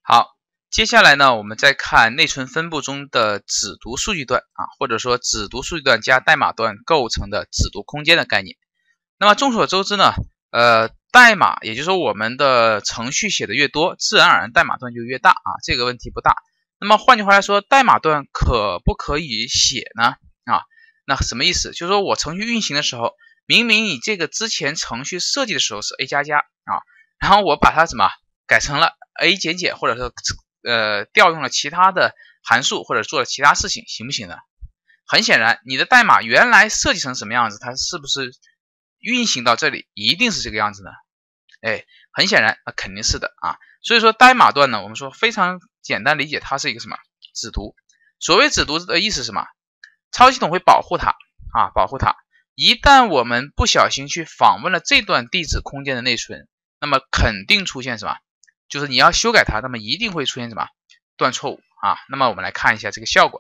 好，接下来呢，我们再看内存分布中的只读数据段啊，或者说只读数据段加代码段构成的只读空间的概念。那么众所周知呢，代码也就是说我们的程序写的越多，自然而然代码段就越大啊，这个问题不大。那么换句话来说，代码段可不可以写呢？那什么意思？就是说我程序运行的时候，明明你这个之前程序设计的时候是 a 加加啊，然后我把它改成了 a 减减，或者说调用了其他的函数或者做了其他事情，行不行呢？很显然，你的代码原来设计成什么样子，它是不是运行到这里一定是这个样子呢？很显然，肯定是的啊。所以说代码段呢，我们说非常简单理解，它是一个什么？只读。所谓只读的意思是什么？操作系统会保护它啊，保护它。一旦我们不小心去访问了这段地址空间的内存，那么肯定出现什么？就是你要修改它，那么一定会出现什么？段错误啊。那么我们来看一下这个效果。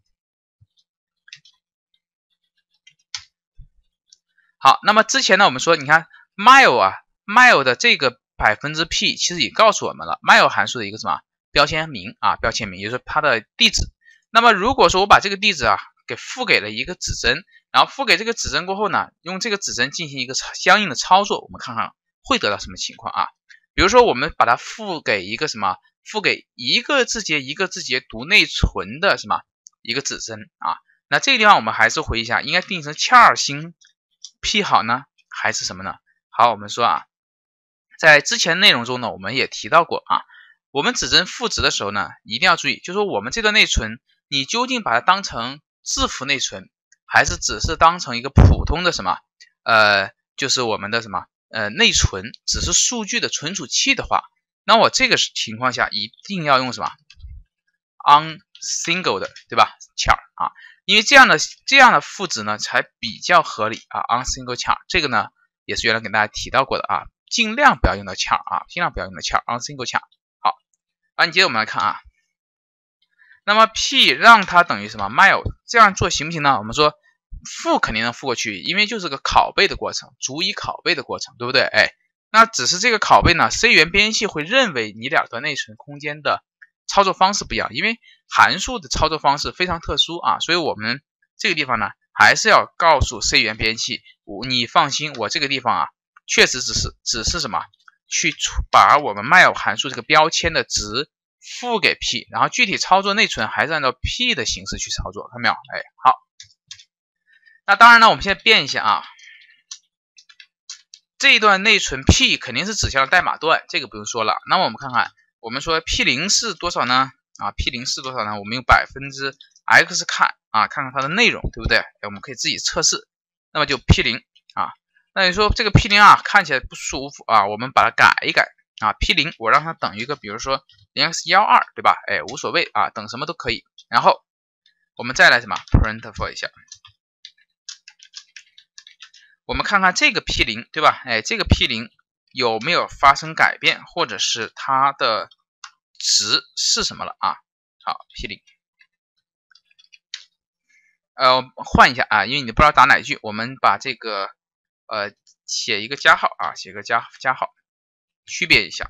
好，那么之前呢，我们说，你看 mile 的这个%p 其实也告诉我们了 mile 函数的一个什么标签名啊，标签名，也就是它的地址。那么如果说我把这个地址给赋给了一个指针，然后赋给这个指针过后呢，用这个指针进行一个相应的操作，我们看看会得到什么情况啊？比如说我们把它赋给一个赋给一个字节一个字节读内存的一个指针啊。那这个地方我们还是回忆一下，应该定义成char星 p 好呢，还是什么呢？好，我们说在之前内容中呢，我们也提到过我们指针赋值的时候呢，一定要注意，就是说我们这段内存，你究竟把它当成字符内存，还是只是当成一个普通的就是我们的内存，只是数据的存储器的话，那我这个情况下一定要用unsingle 的，对吧 char 因为这样的赋值呢才比较合理unsingle char 这个呢也是原来给大家提到过的尽量不要用到 char 尽量不要用到 char unsingle char。好，你接着我们来看那么 p 让它等于mile， 这样做行不行呢？我们说赋肯定能赋过去，因为就是个拷贝的过程，逐一拷贝的过程，对不对？那只是这个拷贝呢 ，C 语言编辑器会认为你两段内存空间的操作方式不一样，因为函数的操作方式非常特殊所以我们这个地方呢，还是要告诉 C 语言编辑器，你放心，我这个地方确实只是去把我们 mile 函数这个标签的值赋给 p， 然后具体操作内存还是按照 p 的形式去操作，看到没有？好。那当然呢，我们现在变一下这一段内存 p 肯定是指向了代码段，这个不用说了。那么我们看看，我们说 p0是多少呢？p0是多少呢？我们用%x 看看看它的内容，对不对？我们可以自己测试。那么就 p0那你说这个 p0看起来不舒服我们把它改一改p0 我让它等于一个，比如说 0x12，对吧？无所谓等什么都可以。然后我们再来printf 一下。我们看看这个 p0， 对吧？这个 p0 有没有发生改变，或者是它的值是什么了好 ，p0，换一下因为你不知道打哪一句，我们把这个写一个加号写个加号，区别一下。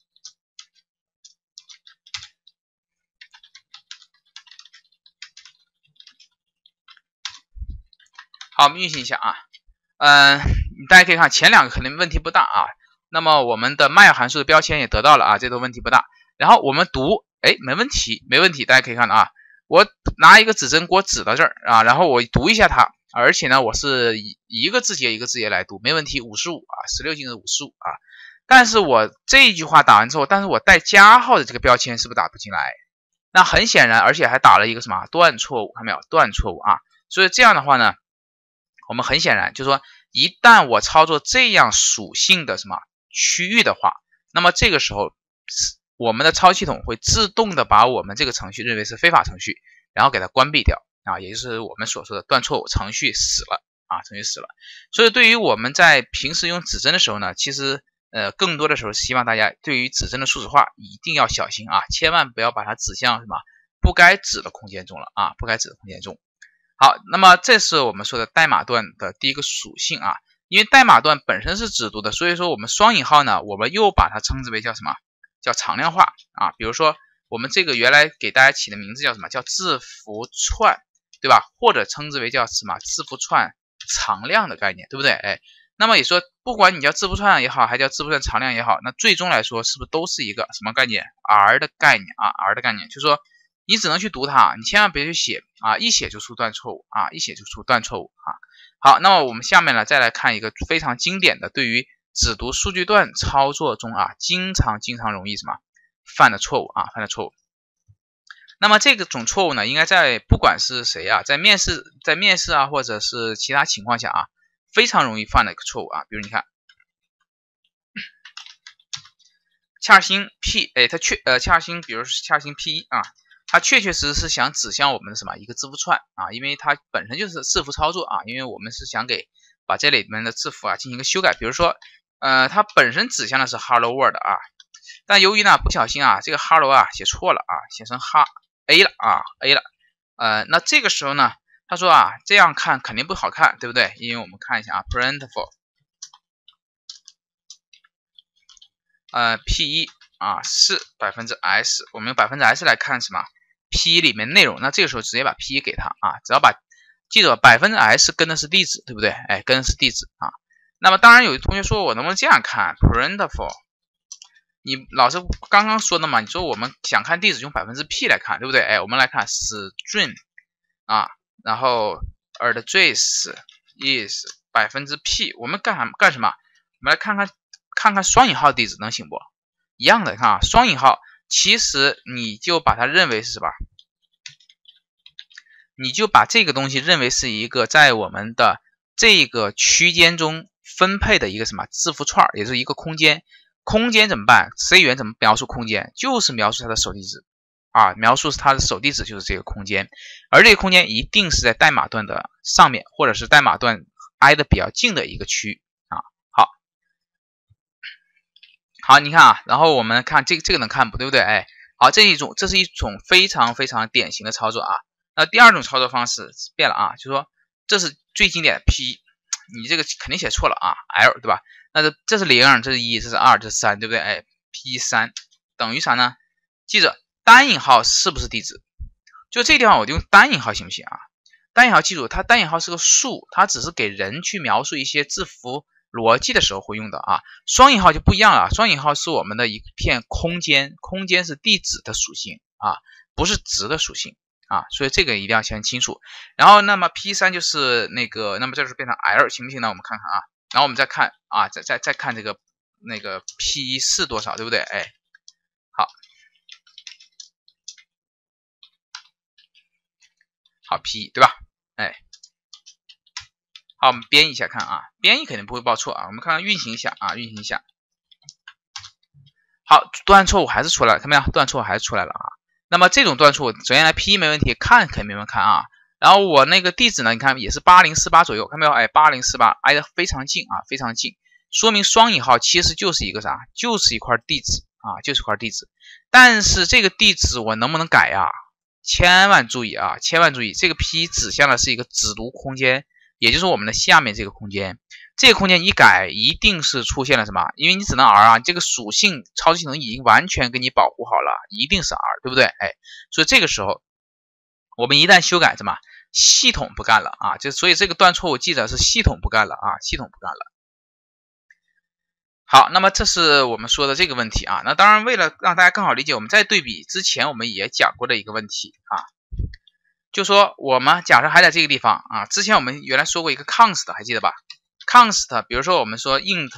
好，我们运行一下大家可以看前两个肯定问题不大那么我们的 mile 函数的标签也得到了这都问题不大。然后我们读，没问题，没问题，大家可以看到我拿一个指针给我指到这儿然后我读一下它，而且呢我是一个字节一个字节来读，没问题，5516进制55但是我这一句话打完之后，但是我带加号的这个标签是不是打不进来？那很显然，而且还打了一个段错误，看到没有？段错误所以这样的话呢，我们很显然就是说，一旦我操作这样属性的区域的话，那么这个时候我们的操作系统会自动的把我们这个程序认为是非法程序，然后给它关闭掉也就是我们所说的段错误，程序死了程序死了。所以对于我们在平时用指针的时候呢，其实更多的时候希望大家对于指针的数值化一定要小心千万不要把它指向不该指的空间中了不该指的空间中。好，那么这是我们说的代码段的第一个属性因为代码段本身是只读的，所以说我们双引号呢，我们又把它称之为叫叫常量化啊。比如说我们这个原来给大家起的名字叫什么？叫字符串，对吧？或者称之为叫什么字符串常量的概念，对不对？哎，那么也说不管你叫字符串也好，还叫字符串常量也好，那最终来说是不是都是一个什么概念 ？R 的概念啊 ，R 的概念就是说你只能去读它，你千万别去写啊，一写就出断错误啊，一写就出断错误啊。好，那么我们下面呢再来看一个非常经典的对于只读数据段操作中啊，经常容易什么犯的错误啊，犯的错误。那么这种错误呢，应该在不管是谁啊，在面试啊，或者是其他情况下啊，非常容易犯的一个错误啊。比如你看，恰星 P， 哎，它恰星，比如说恰星 P1 啊，它确实是想指向我们的什么一个字符串啊，因为它本身就是字符操作啊，因为我们是想把这里面的字符啊进行一个修改，比如说它本身指向的是 Hello World 啊，但由于呢不小心啊这个 Hello 啊写错了啊，写成A 了啊 A 了，那这个时候呢，他说啊这样看肯定不好看，对不对？因为我们看一下啊 printful P1 啊是%，我们用%来看什么 P1 里面内容，那这个时候直接把 P1 给它啊，只要记住%跟的是地址，对不对？哎，跟的是地址啊。那么当然有同学说我能不能这样看 printful， 你老师刚刚说的嘛，你说我们想看地址用%P 来看，对不对？哎，我们来看 string 啊，然后 address is %P， 我们干什么？我们来看看双引号地址能行不？一样的，看啊，双引号，其实你就把它认为是什么？你就把这个东西认为是一个在我们的这个区间中分配的一个什么字符串，也是一个空间。空间怎么办 ？C 语言怎么描述空间？就是描述它的手地址啊，描述它的手地址就是这个空间，而这个空间一定是在代码段的上面，或者是代码段挨得比较近的一个区啊。好，你看啊，然后我们看这个能看不对不对？哎，好，这是一种非常典型的操作啊。那第二种操作方式变了啊，就是说这是最经典的 P， 你这个肯定写错了啊 ，L 对吧？那这是0，这是1，这是2，这是3，对不对？哎 ，P3 等于啥呢？记着单引号是不是地址？就这地方我就用单引号行不行啊？单引号记住，它单引号是个数，它只是给人去描述一些字符逻辑的时候会用的啊。双引号就不一样了，双引号是我们的一片空间，空间是地址的属性啊，不是值的属性啊，所以这个一定要先清楚。然后那么 P3 就是那个，那么这是变成 L 行不行呢？我们看看啊。然后我们再看啊，再看这个那个 P1 是多少，对不对？哎，好 P1 对吧？哎，好，我们编译一下看啊，编译肯定不会报错啊。我们看看运行一下啊，运行一下。好，断错误还是出来了，看到没有？断错误还是出来了啊。那么这种断错误，首先来 P1 没问题，看肯定没问题看啊。然后我那个地址呢，你看也是8048左右，看到没有？哎，8048挨得非常近啊，非常近，说明双引号其实就是一个啥？就是一块地址啊，就是一块地址。但是这个地址我能不能改呀？千万注意啊，千万注意，这个 P 指向的是一个只读空间，也就是我们的下面这个空间。这个空间一改，一定是出现了什么？因为你只能 R 啊，这个属性操作系统已经完全给你保护好了，一定是 R， 对不对？哎，所以这个时候我们一旦修改，怎么？系统不干了啊！所以这个断错误记着是系统不干了啊，系统不干了。好，那么这是我们说的这个问题啊。那当然，为了让大家更好理解，我们再对比之前我们也讲过的一个问题啊，就说我们假设还在这个地方啊，之前我们原来说过一个 const， 还记得吧 ？const， 比如说我们说 int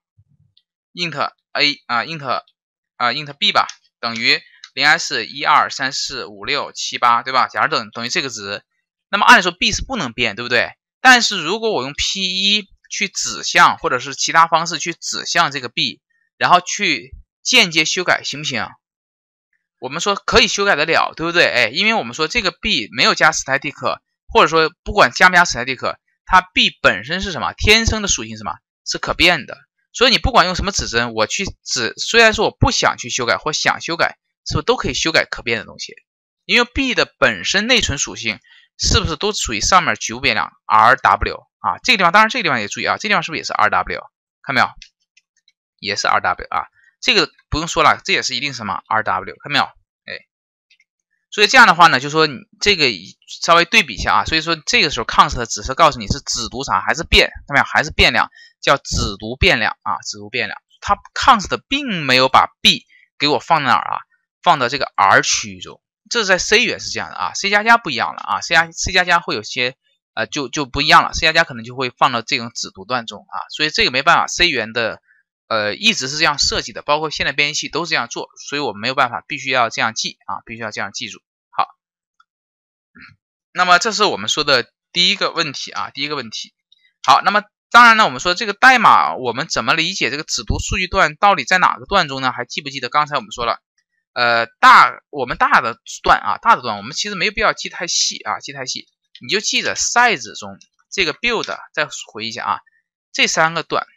a 啊 int b 吧，等于0s 1 2 3 4 5 6 7 8，对吧？假如等于这个值，那么按理说 b 是不能变，对不对？但是如果我用 P1 去指向，或者是其他方式去指向这个 b， 然后去间接修改，行不行？我们说可以修改得了，对不对？哎，因为我们说这个 b 没有加 static， 或者说不管加不加 static， 它 b 本身是什么？天生的属性是什么？是可变的。所以你不管用什么指针，我去指，虽然说我不想去修改或想修改，是不是都可以修改可变的东西？因为 b 的本身内存属性是不是都属于上面局部变量 rw 啊？这个地方当然这个地方也注意啊，这个地方是不是也是 rw？ 看没有？也是 rw 啊。 这个不用说了，这也是一定什么 RW， 看到没有？哎，所以这样的话呢，就说你这个稍微对比一下啊，所以说这个时候 const 只是告诉你是只读啥，还是变，看到没有？还是变量，叫只读变量啊，只读变量。它 const 并没有把 b 给我放哪儿啊？放到这个 R 区域中，这是在 C 语言是这样的啊 ，C 加加不一样了啊 ，C 加加会有些就不一样了 ，C 加加可能就会放到这种只读段中啊，所以这个没办法 ，C 语言的一直是这样设计的，包括现在编辑器都是这样做，所以我们没有办法，必须要这样记啊，必须要这样记住。好，那么这是我们说的第一个问题啊，第一个问题。好，那么当然呢，我们说这个代码我们怎么理解这个只读数据段到底在哪个段中呢？还记不记得刚才我们说了，我们大的段我们其实没有必要记太细啊，记太细，你就记着 size 中这个 build， 再回忆一下啊，这三个段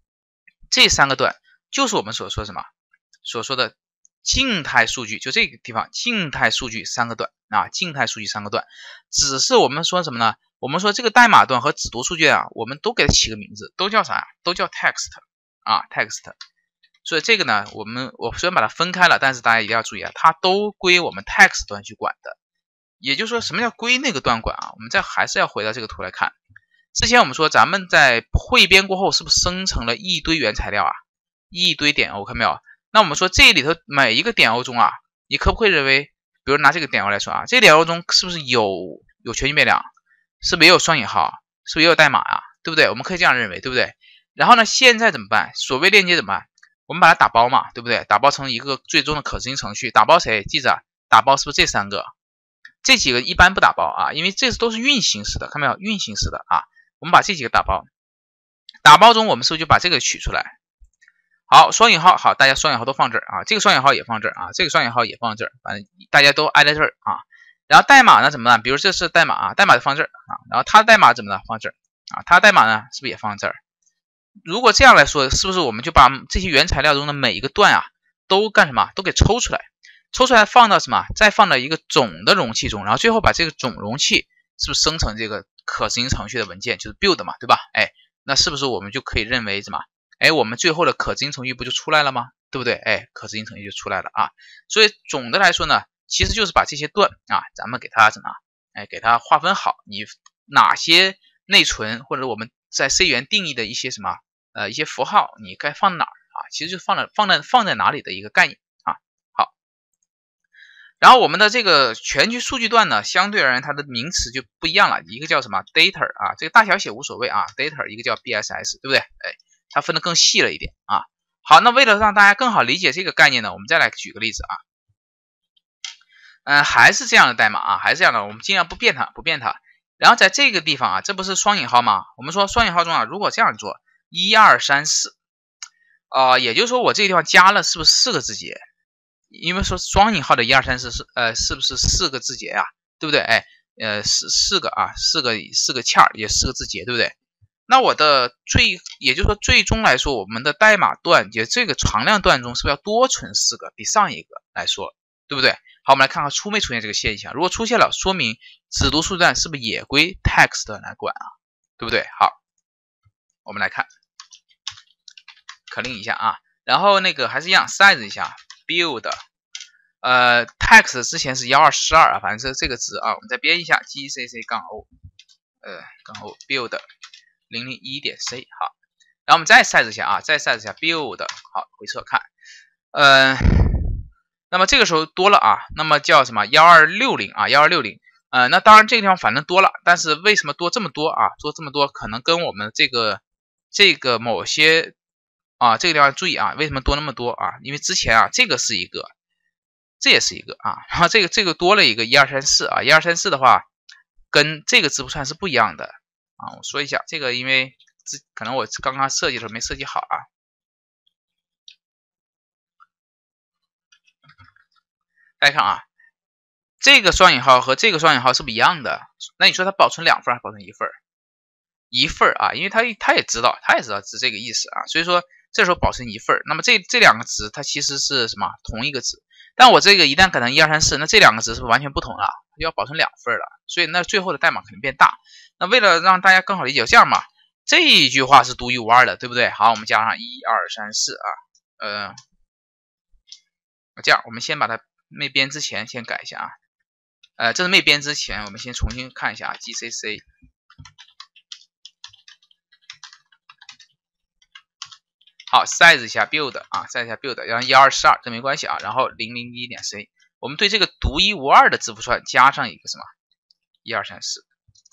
就是我们所说什么所说的静态数据，就这个地方静态数据三个段啊，静态数据三个段，只是我们说什么呢？我们说这个代码段和只读数据啊，我们都给它起个名字，都叫啥？都叫 text 啊 text。所以这个呢，我虽然把它分开了，但是大家一定要注意啊，它都归我们 text 端去管的。也就是说，什么叫归那个段管啊？我们还是要回到这个图来看。之前我们说咱们在汇编过后，是不是生成了一堆原材料啊？一堆点 O， 看到没有？那我们说这里头每一个点 O 中啊，你可不可以认为，比如拿这个点 O 来说啊，这个点 O 中是不是有全局变量？是不是也有双引号？是不是也有代码啊？对不对？我们可以这样认为，对不对？然后呢，现在怎么办？所谓链接怎么办？我们把它打包嘛，对不对？打包成一个最终的可执行程序。打包谁？记着，打包是不是这三个？这几个一般不打包啊，因为这都是运行式的，看到没有？运行式的啊，我们把这几个打包。打包中我们是不是就把这个取出来？好，双引号，好，大家双引号都放这儿啊，这个双引号也放这儿啊，这个双引号也放这儿，反正大家都挨在这儿啊。然后代码呢怎么办？比如这是代码啊，代码就放这儿啊，然后它的代码怎么呢？放这儿啊，它的代码呢是不是也放这儿？如果这样来说，是不是我们就把这些原材料中的每一个段啊，都干什么？都给抽出来，抽出来放到什么？再放到一个总的容器中，然后最后把这个总容器是不是生成这个可执行程序的文件，就是 build 嘛，对吧？哎，那是不是我们就可以认为什么？哎，我们最后的可执行程序不就出来了吗？对不对？哎，可执行程序就出来了啊。所以总的来说呢，其实就是把这些段啊，咱们给它什么？哎，给它划分好，你哪些内存或者我们在 C 语言定义的一些什么一些符号，你该放哪儿啊？其实就放在哪里的一个概念啊。好，然后我们的这个全局数据段呢，相对而言它的名词就不一样了，一个叫什么 data 啊，这个大小写无所谓啊 ，data 一个叫 BSS， 对不对？哎，它分得更细了一点啊。好，那为了让大家更好理解这个概念呢，我们再来举个例子啊。还是这样的代码啊，还是这样的，我们尽量不变它。然后在这个地方啊，这不是双引号吗？我们说双引号中啊，如果这样做，1、2、3、4，也就是说我这个地方加了是不是4个字节？因为说双引号的1、2、3、4是不是4个字节啊？对不对？哎，四个欠儿也4个字节，对不对？那我的也就是说最终来说，我们的代码段也这个常量段中是不是要多存4个？比上一个来说，对不对？好，我们来看看出没出现这个现象。如果出现了，说明只读数段是不是也归 text 来管啊？对不对？好，我们来看，可令一下啊。然后那个还是一样 size 一下 build， text 之前是1242啊，反正是这个值啊，我们再编一下 gcc-o build 001.c 好，然后我们再 size 一下啊，再 size 一下 build 好，回测看，那么这个时候多了啊，那么叫什么1260啊1260，那当然这个地方反正多了，但是为什么多这么多啊？多这么多可能跟我们这个某些啊这个地方注意啊，为什么多那么多啊？因为之前啊这个是一个，这也是一个啊，然后这个多了一个1、2、3、4啊，1、2、3、4的话跟这个字符串是不一样的啊。我说一下这个，因为可能我刚刚设计的时候没设计好啊。大家看啊，这个双引号和这个双引号是不是一样的？那你说它保存2份还是保存1份？一份啊，因为他也知道是这个意思啊，所以说这时候保存1份。那么这2个值它其实是什么？同一个值。但我这个一旦改成1、2、3、4，那这2个值是不是完全不同了？就要保存2份了，所以那最后的代码肯定变大。那为了让大家更好理解，这样嘛，这一句话是独一无二的，对不对？好，我们加上1、2、3、4啊， 这样我们先把它没编之前先改一下啊，这是没编之前，我们先重新看一下啊 ，GCC。好 ，size 一下 build 啊 ，size 一下 build， 然后1242这没关系啊，然后001.c， 我们对这个独一无二的字符串加上一个什么1234。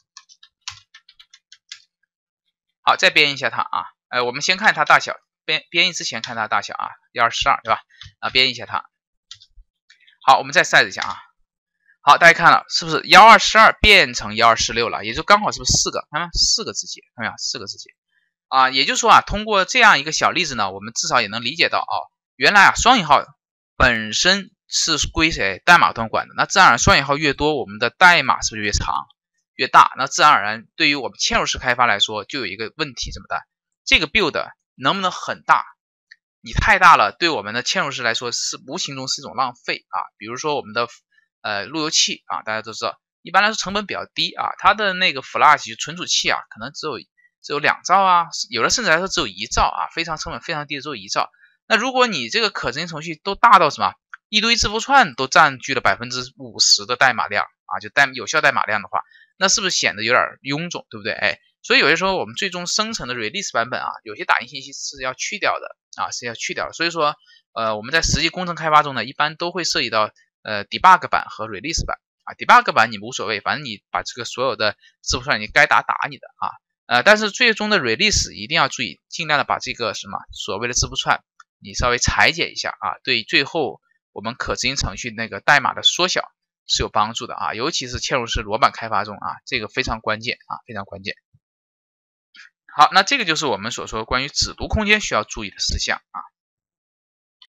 好，再编一下它啊，我们先看它大小，编译之前看它大小啊，1242对吧？啊，编译一下它。好，我们再 size 一下啊。好，大家看了是不是1242变成1246了？也就刚好是不是4个？看到4个字节，看到没有？4个字节。啊，也就是说啊，通过这样一个小例子呢，我们至少也能理解到原来啊双引号本身是归谁代码端管的，那自然而然双引号越多，我们的代码是不是越长越大？那自然而然对于我们嵌入式开发来说，就有一个问题怎么办？这个 build 能不能很大？你太大了，对我们的嵌入式来说是无形中是一种浪费啊。比如说我们的路由器啊，大家都知道，一般来说成本比较低啊，它的那个 flash 存储器啊，可能只有2兆啊，有的甚至来说只有1兆啊，非常成本非常低的只有1兆。那如果你这个可执行程序都大到什么，一堆字符串都占据了50%的代码量啊，就有效代码量的话，那是不是显得有点臃肿，对不对？哎，所以有些时候我们最终生成的 release 版本啊，有些打印信息是要去掉的啊，是要去掉的。所以说我们在实际工程开发中呢，一般都会涉及到debug 版和 release 版啊。debug 版你无所谓，反正你把这个所有的字符串你该打你的啊。但是最终的 release 一定要注意，尽量的把这个什么所谓的字符串你稍微裁剪一下啊，对最后我们可执行程序那个代码的缩小是有帮助的啊，尤其是嵌入式裸版开发中啊，这个非常关键啊，非常关键。好，那这个就是我们所说关于指读空间需要注意的事项啊。